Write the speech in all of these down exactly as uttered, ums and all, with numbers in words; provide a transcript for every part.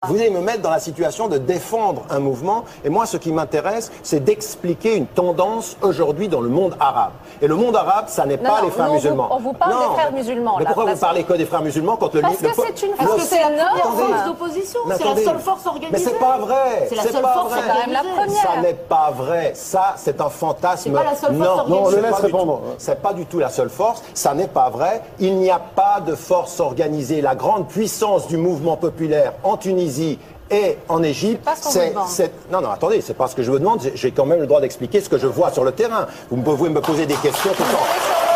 Vous allez me mettre dans la situation de défendre un mouvement, et moi ce qui m'intéresse, c'est d'expliquer une tendance aujourd'hui dans le monde arabe. Et le monde arabe, ça n'est pas non, les frères non, musulmans. On vous parle non, des frères musulmans. Mais là, pourquoi parce... vous parlez que des frères musulmans quand le Parce que c'est une Parce que c'est la première Attendez. force d'opposition, c'est la attendez. seule force organisée. Mais c'est pas vrai. C'est la seule pas force vrai. C'est quand même la première. Ça n'est pas vrai. Ça, c'est un fantasme. C'est pas la seule force non, organisée. non, on le c'est laisse pas du répondre. tout- C'est pas du tout la seule force. Ça n'est pas vrai. Il n'y a pas de force organisée. La grande puissance du mouvement populaire en Tunisie et en Égypte, C'est pas ce qu'on vous demande. c'est non non attendez, c'est pas ce que je vous demande. J'ai- J'ai quand même le droit d'expliquer ce que je vois sur le terrain. Vous pouvez me poser des questions tout le temps.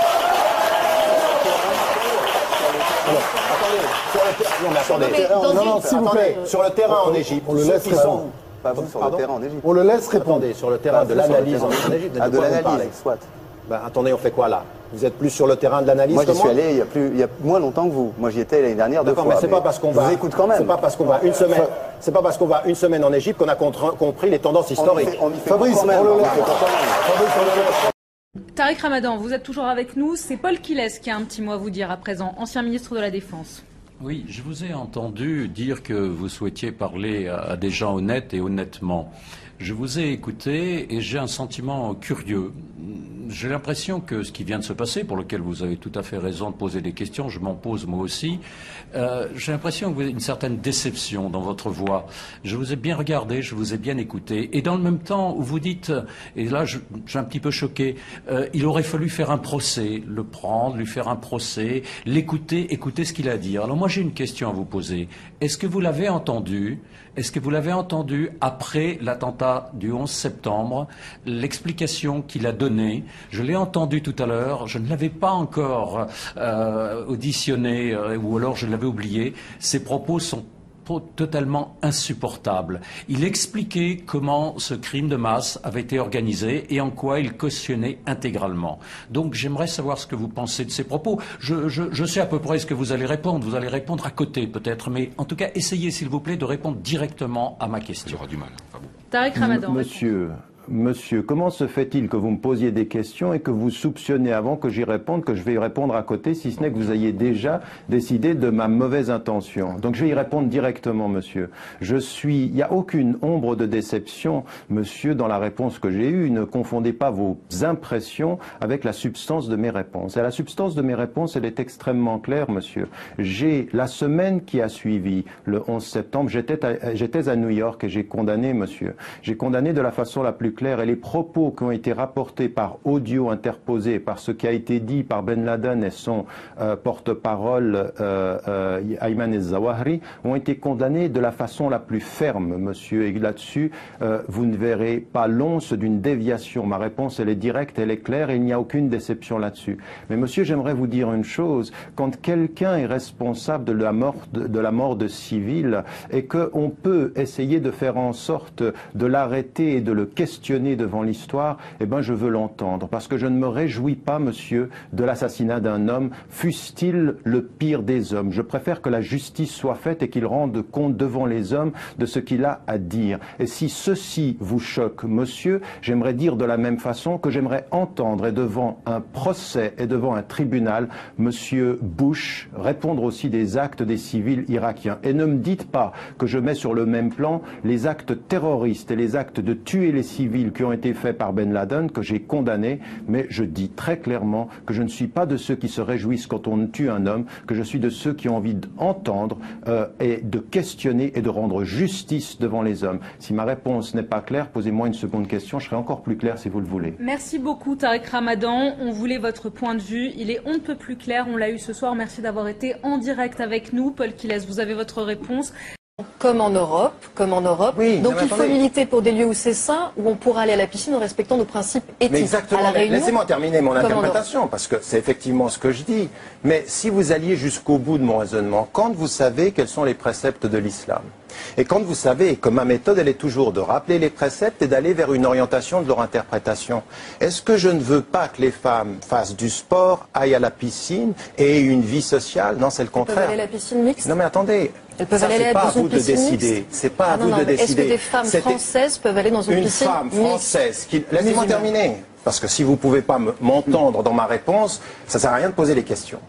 Non, mais attendez. Dans Non, une- non, s'il vous Attendez, plaît. sur le terrain en Égypte, on le ceux laisse qui répondre. sont- Pas vous sur Pardon le terrain en Égypte. On le laisse répondre. Attendez, sur le terrain Pas de vous sur le l'analyse terrain. en Égypte, Ah, de quoi vous l'analyse, parlez soit. Ben, attendez, on fait quoi là? Vous êtes plus sur le terrain de l'analyse Moi, que j'y suis allé il y a plus, il y a moins longtemps que vous. Moi, j'y étais l'année dernière deux fois. D'accord, mais c'est pas parce qu'on je va. vous écoute quand même. C'est pas parce qu'on va une semaine. C'est pas parce qu'on va une semaine en Égypte qu'on a contre- compris les tendances On y historiques. fait- on y fait Fabrice, quand même, on le on y laisse. fait quand même. Fabrice, on le laisse. Tariq Ramadan, vous êtes toujours avec nous. C'est Paul Quilès qui a un petit mot à vous dire à présent, ancien ministre de la Défense. Oui, je vous ai entendu dire que vous souhaitiez parler à, à des gens honnêtes et honnêtement. Je vous ai écouté et j'ai un sentiment curieux. J'ai l'impression que ce qui vient de se passer, pour lequel vous avez tout à fait raison de poser des questions, je m'en pose moi aussi, euh, j'ai l'impression que vous avez une certaine déception dans votre voix. Je vous ai bien regardé, je vous ai bien écouté, et dans le même temps où vous dites, et là je, je suis un petit peu choqué, euh, il aurait fallu faire un procès, le prendre, lui faire un procès, l'écouter, écouter ce qu'il a à dire. Alors moi j'ai une question à vous poser. Est-ce que vous l'avez entendu Est-ce que vous l'avez entendu après l'attentat du onze septembre, l'explication qu'il a donnée? Je l'ai entendu tout à l'heure, je ne l'avais pas encore euh, auditionné euh, ou alors je l'avais oublié. Ses propos sont totalement insupportable. Il expliquait comment ce crime de masse avait été organisé et en quoi il cautionnait intégralement. Donc j'aimerais savoir ce que vous pensez de ces propos. Je, je, je sais à peu près ce que vous allez répondre. Vous allez répondre à côté peut-être, mais en tout cas essayez s'il vous plaît de répondre directement à ma question. J'aurai du mal. Pas bon. Tariq Ramadan. Monsieur, monsieur, comment se fait-il que vous me posiez des questions et que vous soupçonnez avant que j'y réponde, que je vais y répondre à côté, si ce n'est que vous ayez déjà décidé de ma mauvaise intention? Donc je vais y répondre directement, monsieur. Je suis, il n'y a aucune ombre de déception, monsieur, dans la réponse que j'ai eue. Ne confondez pas vos impressions avec la substance de mes réponses. Et la substance de mes réponses, elle est extrêmement claire, monsieur. J'ai, la semaine qui a suivi le onze septembre, j'étais à, j'étais à New York et j'ai condamné, monsieur. J'ai condamné de la façon la plus claire, et les propos qui ont été rapportés par audio interposé, par ce qui a été dit par Ben Laden et son euh, porte-parole euh, euh, Ayman el-Zawahri ont été condamnés de la façon la plus ferme, monsieur. Et là-dessus, euh, vous ne verrez pas l'once d'une déviation. Ma réponse, elle est directe, elle est claire, et il n'y a aucune déception là-dessus. Mais monsieur, j'aimerais vous dire une chose. Quand quelqu'un est responsable de la mort de, de la mort de civils et qu'on peut essayer de faire en sorte de l'arrêter et de le questionner devant l'histoire, eh ben je veux l'entendre, parce que je ne me réjouis pas, monsieur, de l'assassinat d'un homme, fût-il le pire des hommes. Je préfère que la justice soit faite et qu'il rende compte devant les hommes de ce qu'il a à dire. Et si ceci vous choque, monsieur, j'aimerais dire de la même façon que j'aimerais entendre, et devant un procès et devant un tribunal, monsieur Bush répondre aussi des actes des civils irakiens. Et ne me dites pas que je mets sur le même plan les actes terroristes et les actes de tuer les civils qui ont été faits par Ben Laden, que j'ai condamné, mais je dis très clairement que je ne suis pas de ceux qui se réjouissent quand on tue un homme, que je suis de ceux qui ont envie d'entendre euh, et de questionner et de rendre justice devant les hommes. Si ma réponse n'est pas claire, posez-moi une seconde question, je serai encore plus clair si vous le voulez. Merci beaucoup Tariq Ramadan, on voulait votre point de vue, il est on ne peut plus clair, on l'a eu ce soir, merci d'avoir été en direct avec nous. Paul Quilès, vous avez votre réponse. Comme en Europe, comme en Europe. Oui, donc non, il faut attendez. militer pour des lieux où c'est sain, où on pourra aller à la piscine en respectant nos principes éthiques. Mais exactement, à la mais Réunion, laissez-moi terminer mon comme en interprétation, parce que c'est effectivement ce que je dis. Mais si vous alliez jusqu'au bout de mon raisonnement, quand vous savez quels sont les préceptes de l'islam, et quand vous savez que ma méthode, elle est toujours de rappeler les préceptes et d'aller vers une orientation de leur interprétation, est-ce que je ne veux pas que les femmes fassent du sport, aillent à la piscine et aient une vie sociale? Non, c'est le Elles peuvent contraire. aller à la piscine mixte. Non mais attendez, Elles peuvent ça aller c'est à pas à une vous de piscine décider. mixte. C'est pas à Ah non, vous non, de mais est-ce décider. que des femmes C'était françaises peuvent aller dans une, une piscine femme mixte française qui... Laissez-moi terminer, parce que si vous ne pouvez pas me- m'entendre dans ma réponse, ça ne sert à rien de poser les questions.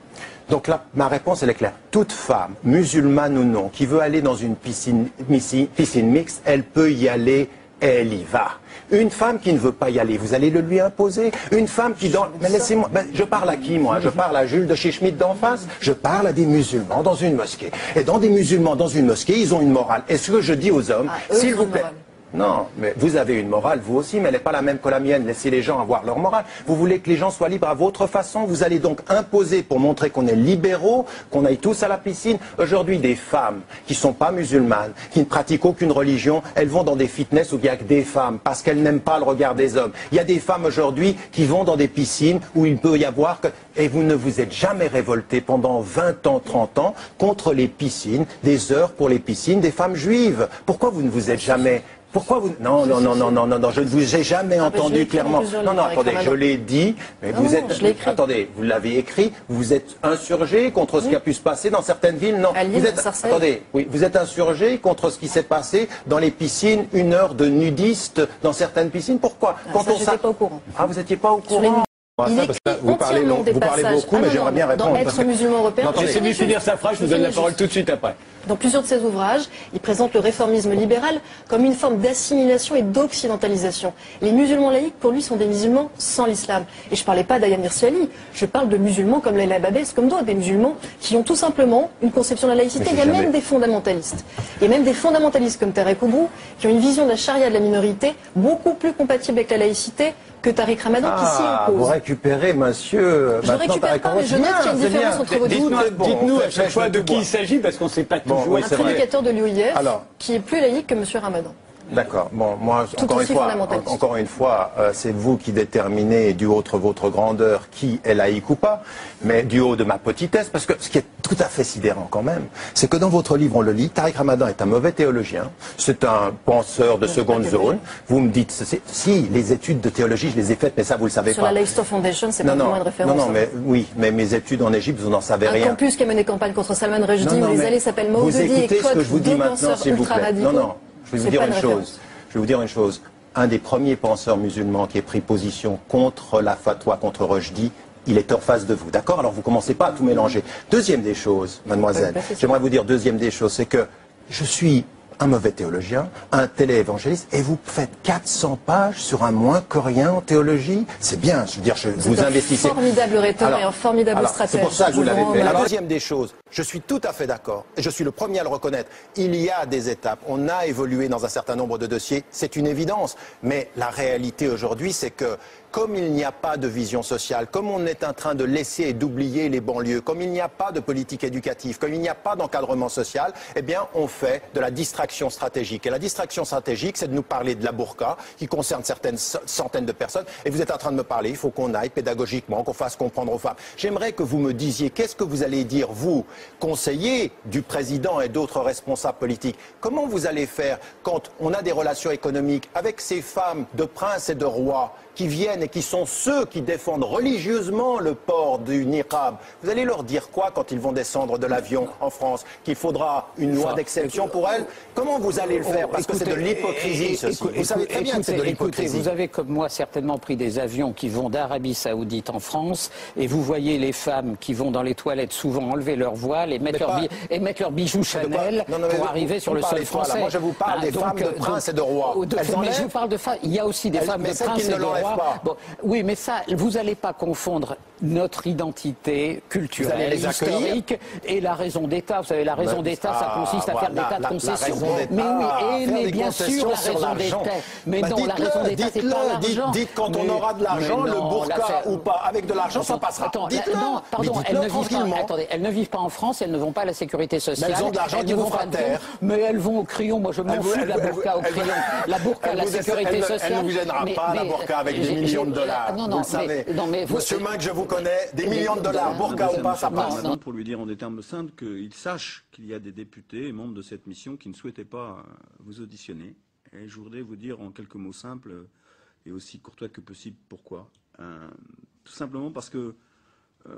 Donc là, ma réponse, elle est claire. Toute femme, musulmane ou non, qui veut aller dans une piscine, piscine mixte, elle peut y aller, elle y va. Une femme qui ne veut pas y aller, vous allez le lui imposer. Une femme qui dans... Mais laissez-moi... Ben, je parle à qui, moi? Je parle à Jules de chez Schmitt d'en face. Je parle à des musulmans dans une mosquée. Et dans des musulmans dans une mosquée, ils ont une morale. Et ce que je dis aux hommes, ah, s'il vous plaît... Non, mais vous avez une morale, vous aussi, mais elle n'est pas la même que la mienne. Laissez les gens avoir leur morale. Vous voulez que les gens soient libres à votre façon. Vous allez donc imposer, pour montrer qu'on est libéraux, qu'on aille tous à la piscine. Aujourd'hui, des femmes qui ne sont pas musulmanes, qui ne pratiquent aucune religion, elles vont dans des fitness où il n'y a que des femmes, parce qu'elles n'aiment pas le regard des hommes. Il y a des femmes aujourd'hui qui vont dans des piscines où il peut y avoir que... Et vous ne vous êtes jamais révolté pendant vingt ans, trente ans contre les piscines, des heures pour les piscines des femmes juives. Pourquoi vous ne vous êtes jamais... Pourquoi vous... Non, non, non, non, non, non, non, je ne vous ai jamais ah, entendu clairement. Non, non, attendez, je l'ai dit, mais non, vous êtes... Je l'ai écrit. Attendez, vous l'avez écrit, vous êtes insurgé contre ce oui. qui a pu se passer dans certaines villes. Non, à Lille, vous êtes... Attendez, oui, vous êtes insurgé contre ce qui s'est passé dans les piscines, une heure de nudistes dans certaines piscines. Pourquoi? ah, Quand ça, on... j'étais pas au courant. Ah, vous n'étiez pas au courant? Il ça, parce que vous parlez, long, vous parlez beaucoup, ah, mais j'aimerais bien répondre. Dans Être que... musulman européen... Laissez-lui finir sa phrase, je vous donne la parole tout de suite après. Dans plusieurs de ses ouvrages, il présente le réformisme libéral comme une forme d'assimilation et d'occidentalisation. Les musulmans laïcs, pour lui, sont des musulmans sans l'islam. Et je ne parlais pas d'Ayaan Hirsi Ali, je parle de musulmans comme Leila Babès, comme d'autres, des musulmans qui ont tout simplement une conception de la laïcité. Il y a jamais... même des fondamentalistes. Il y a même des fondamentalistes comme Tarek Oubrou, qui ont une vision de la charia de la minorité beaucoup plus compatible avec la laïcité que Tariq Ramadan ah, qui s'y oppose. Vous récupérez, monsieur... Je ne récupère pas, mais je note qu'il y a une différence entre vos deux. Dites-nous bon, à chaque fois de qui il s'agit, parce qu'on ne sait pas bon, toujours. Oui, un prédicateur de l'U I F Alors, qui est plus laïque que monsieur Ramadan. D'accord. Bon, moi, encore une, fois, en, encore une fois, euh, c'est vous qui déterminez du haut de votre grandeur qui est laïque ou pas, mais du haut de ma petitesse, parce que ce qui est tout à fait sidérant quand même, c'est que dans votre livre, on le lit, Tariq Ramadan est un mauvais théologien, c'est un penseur de seconde zone. Vous me dites, si, les études de théologie, je les ai faites, mais ça, vous le savez Sur pas. Sur la Leicester Foundation, c'est pas vraiment une référence. Non, non, mais oui, mais mes études en Égypte, vous n'en savez un rien. Un campus qui a mené campagne contre Salman Rushdie, où les allées s'appellent Maududi et Code, deux penseurs ultra-radicaux. Non, non, je vais vous dire une chose. Je vais vous dire une chose. Un des premiers penseurs musulmans qui ait pris position contre la fatwa, contre Rushdie, il est en face de vous. D'accord? Alors vous commencez pas à tout mélanger. Deuxième des choses, mademoiselle, j'aimerais vous dire deuxième des choses, c'est que je suis un mauvais théologien, un téléévangéliste, et vous faites quatre cents pages sur un moins que rien en théologie. C'est bien, je veux dire, je, vous, vous investissez. Un formidable rhéteur et un formidable alors, stratège. C'est pour ça que vous l'avez fait. La deuxième des choses, je suis tout à fait d'accord, et je suis le premier à le reconnaître. Il y a des étapes, on a évolué dans un certain nombre de dossiers, c'est une évidence. Mais la réalité aujourd'hui, c'est que comme il n'y a pas de vision sociale, comme on est en train de laisser et d'oublier les banlieues, comme il n'y a pas de politique éducative, comme il n'y a pas d'encadrement social, eh bien, on fait de la distraction stratégique. Et la distraction stratégique, c'est de nous parler de la burqa, qui concerne certaines centaines de personnes. Et vous êtes en train de me parler, il faut qu'on aille pédagogiquement, qu'on fasse comprendre aux femmes. J'aimerais que vous me disiez, qu'est-ce que vous allez dire, vous, conseiller du président et d'autres responsables politiques? Comment vous allez faire quand on a des relations économiques avec ces femmes de princes et de rois qui viennent et qui sont ceux qui défendent religieusement le port du niqab? Vous allez leur dire quoi quand ils vont descendre de l'avion en France? Qu'il faudra une loi d'exception pour elles? Comment vous allez le faire? Parce écoutez, que c'est de l'hypocrisie, ceci. Vous savez très bien que c'est de l'hypocrisie. Vous avez, comme moi, certainement pris des avions qui vont d'Arabie Saoudite en France, et vous voyez les femmes qui vont dans les toilettes souvent enlever leur voile et mettre, leur, bi et mettre leurs bijoux Chanel non, non, pour vous, arriver vous sur le sol français. Là, moi, je vous parle hein, des donc, femmes de princes et de rois. De, elles mais je vous parle de femmes. Il y a aussi des elles, femmes de princes et de rois. Bon, oui, mais ça, vous n'allez pas confondre notre identité culturelle, historique et la raison d'État. Vous savez, la raison d'État, ça consiste à faire des tas de concessions. Mais oui, et, mais bien sûr, la raison d'État. Mais non, la raison d'État, c'est pas l'argent. Dites quand on aura de l'argent, le burqa ou pas, avec de l'argent, ça passera. Non, pardon, elles ne vivent pas. Attendez, elles ne vivent pas en France, elles ne vont pas à la sécurité sociale. Elles ont de l'argent qui vous fera taire. Mais elles vont au crayon. Moi, je m'en fous de la burqa au crayon. La burqa, la sécurité sociale. Elle ne vous gênera pas, la burqa, avec des millions de dollars. Non, non, mais Monsieur Minck, je vous connais, des millions de dollars, burqa ou pas, ça passe. Pour lui dire en des termes simples qu'il sache qu'il y a des députés et membres de cette mission qui ne souhaitaient pas vous auditionner. Et je voudrais vous dire en quelques mots simples et aussi courtois que possible pourquoi. Euh, tout simplement parce que euh,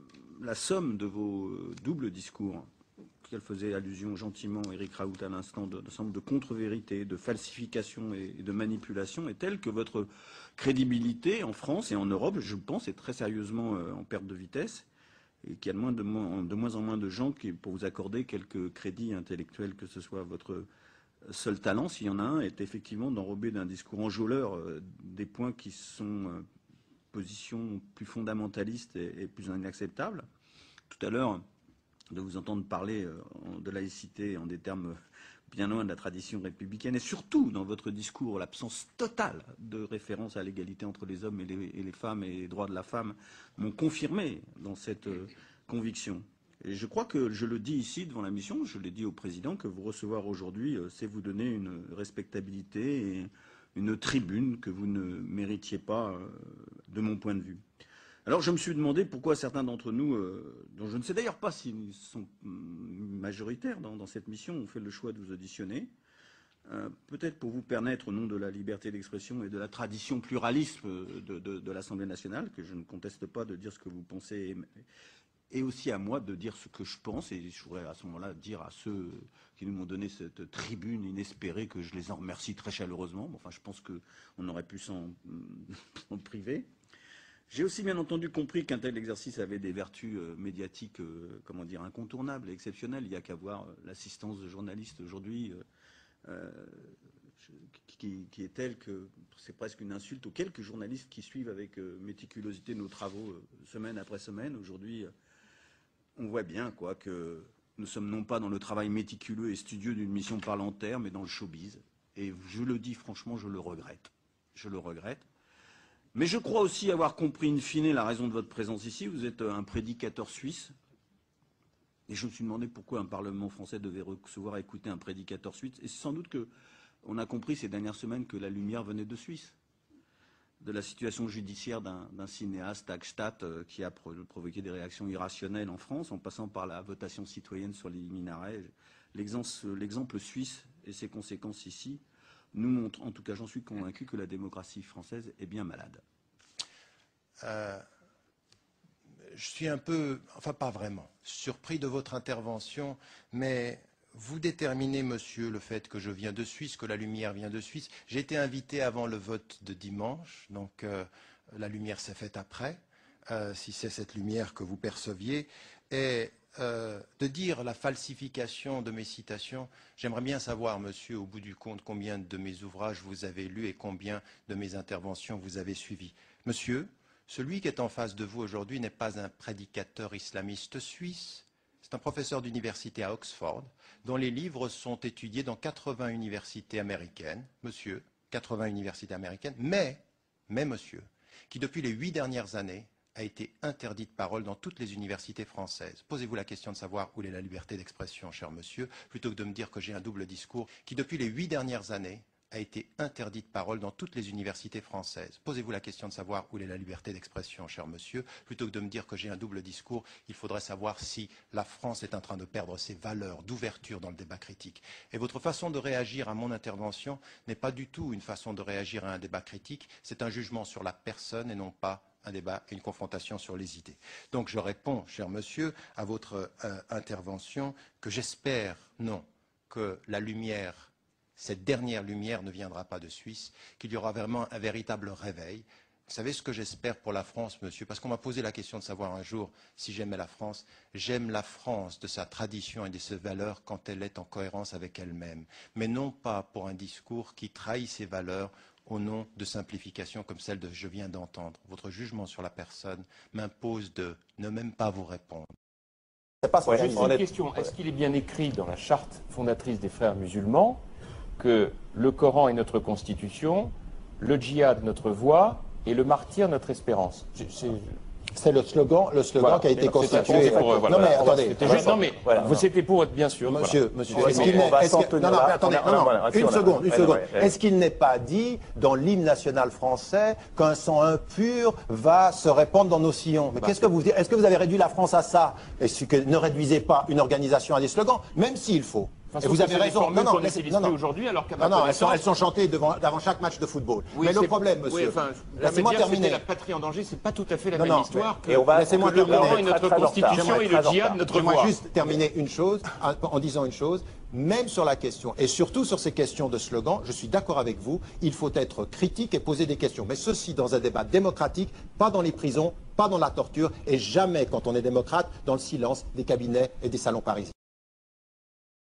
la somme de vos doubles discours, qu'elle faisait allusion gentiment, Éric Raoult à l'instant, de, de, de contre-vérité, de falsification et, et de manipulation est telle que votre crédibilité en France et en Europe, je pense, est très sérieusement euh, en perte de vitesse. et qu'il y a de moins, de, moins, de moins en moins de gens qui, pour vous accorder quelques crédits intellectuels, que ce soit votre seul talent, s'il y en a un, est effectivement d'enrober d'un discours enjôleur euh, des points qui sont euh, positions plus fondamentalistes et, et plus inacceptables. Tout à l'heure, de vous entendre parler euh, de laïcité en des termes bien loin de la tradition républicaine, et surtout dans votre discours, l'absence totale de référence à l'égalité entre les hommes et les, et les femmes et les droits de la femme m'ont confirmé dans cette euh, conviction. Et je crois que je le dis ici devant la mission, je l'ai dit au président, que vous recevoir aujourd'hui, euh, c'est vous donner une respectabilité et une tribune que vous ne méritiez pas euh, de mon point de vue. Alors je me suis demandé pourquoi certains d'entre nous, euh, dont je ne sais d'ailleurs pas s'ils sont majoritaires dans, dans cette mission, ont fait le choix de vous auditionner. Euh, peut-être pour vous permettre, au nom de la liberté d'expression et de la tradition pluraliste de, de, de l'Assemblée nationale, que je ne conteste pas de dire ce que vous pensez, et aussi à moi de dire ce que je pense, et je voudrais à ce moment-là dire à ceux qui nous ont donné cette tribune inespérée que je les en remercie très chaleureusement. Enfin, je pense qu'on aurait pu s'en priver. J'ai aussi bien entendu compris qu'un tel exercice avait des vertus euh, médiatiques, euh, comment dire, incontournables et exceptionnelles. Il n'y a qu'à voir euh, l'assistance de journalistes aujourd'hui, euh, euh, qui, qui est telle que c'est presque une insulte aux quelques journalistes qui suivent avec euh, méticulosité nos travaux euh, semaine après semaine. Aujourd'hui, euh, on voit bien quoi que nous sommes non pas dans le travail méticuleux et studieux d'une mission parlementaire, mais dans le showbiz. Et je le dis franchement, je le regrette. Je le regrette. Mais je crois aussi avoir compris in fine la raison de votre présence ici. Vous êtes un prédicateur suisse. Et je me suis demandé pourquoi un Parlement français devait recevoir et écouter un prédicateur suisse. Et c'est sans doute qu'on a compris ces dernières semaines que la lumière venait de Suisse. De la situation judiciaire d'un cinéaste, Hagstatt, euh, qui a provoqué des réactions irrationnelles en France, en passant par la votation citoyenne sur les minarets. L'exemple suisse et ses conséquences ici nous montre, en tout cas j'en suis convaincu, que la démocratie française est bien malade. Euh, je suis un peu, enfin pas vraiment, surpris de votre intervention, mais vous déterminez, monsieur, le fait que je viens de Suisse, que la lumière vient de Suisse. J'ai été invité avant le vote de dimanche, donc euh, la lumière s'est faite après, euh, si c'est cette lumière que vous perceviez. Et euh, de dire la falsification de mes citations, j'aimerais bien savoir, monsieur, au bout du compte, combien de mes ouvrages vous avez lus et combien de mes interventions vous avez suivies. Monsieur, celui qui est en face de vous aujourd'hui n'est pas un prédicateur islamiste suisse, c'est un professeur d'université à Oxford, dont les livres sont étudiés dans quatre-vingts universités américaines, monsieur, quatre-vingts universités américaines, mais, mais monsieur, qui depuis les huit dernières années a été interdit de parole dans toutes les universités françaises. Posez-vous la question de savoir où est la liberté d'expression, cher monsieur, plutôt que de me dire que j'ai un double discours, qui depuis les huit dernières années a été interdit de parole dans toutes les universités françaises. Posez-vous la question de savoir où est la liberté d'expression, cher monsieur, plutôt que de me dire que j'ai un double discours, il faudrait savoir si la France est en train de perdre ses valeurs d'ouverture dans le débat critique. Et votre façon de réagir à mon intervention n'est pas du tout une façon de réagir à un débat critique, c'est un jugement sur la personne et non pas un débat et une confrontation sur les idées. Donc je réponds, cher monsieur, à votre euh, intervention que j'espère, non, que la lumière, cette dernière lumière ne viendra pas de Suisse, qu'il y aura vraiment un véritable réveil. Vous savez ce que j'espère pour la France, monsieur, parce qu'on m'a posé la question de savoir un jour si j'aimais la France. J'aime la France de sa tradition et de ses valeurs quand elle est en cohérence avec elle-même, mais non pas pour un discours qui trahit ses valeurs au nom de simplifications comme celle que je viens d'entendre. Votre jugement sur la personne m'impose de ne même pas vous répondre. C'est pas ouais, juste une question. Est-ce qu'il est bien écrit dans la charte fondatrice des frères musulmans que le Coran est notre constitution, le djihad notre voie et le martyr notre espérance? C'est le slogan, le slogan voilà. qui a été constitué. Pour, euh, voilà. Non mais attendez, juste, non mais voilà. C'était pour être bien sûr. Monsieur, voilà. monsieur, est-ce qu'il n'est pas est non, non, attendez, non, non, une seconde, une seconde. Est-ce qu'il n'est pas dit dans l'hymne national français qu'un sang impur va se répandre dans nos sillons? Mais qu'est-ce que vous dites? Est-ce que vous avez réduit la France à ça? Est-ce que ne réduisez pas une organisation à des slogans, même s'il faut? Et vous avez raison. Non, non, non, non. aujourd'hui, alors qu'à non, non, elles sont, elles sont chantées devant, avant chaque match de football. Oui, mais le problème, monsieur, oui, enfin, laissez-moi terminer. La patrie en danger, c'est pas tout à fait la non, même non, histoire. Que, et on va laissez-moi terminer. Le Coran est notre constitution et le djihad notre voie. J'aimerais juste terminer une chose en, en disant une chose. même sur la question, et surtout sur ces questions de slogan, je suis d'accord avec vous, il faut être critique et poser des questions. Mais ceci dans un débat démocratique, pas dans les prisons, pas dans la torture, et jamais, quand on est démocrate, dans le silence des cabinets et des salons parisiens.